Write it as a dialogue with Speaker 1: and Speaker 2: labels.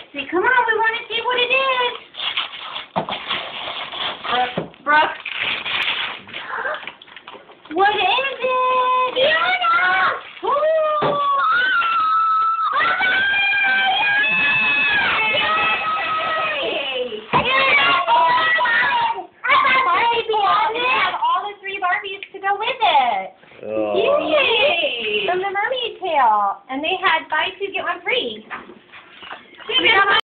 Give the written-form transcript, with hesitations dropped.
Speaker 1: see. Come on, we want to see what it is. Brooke. What is it? Fiona! Ooh! All the 3 Barbies to go with it.
Speaker 2: Oh.
Speaker 1: Yay! From the Mermaid Tale. And they had buy 2 get 1 free.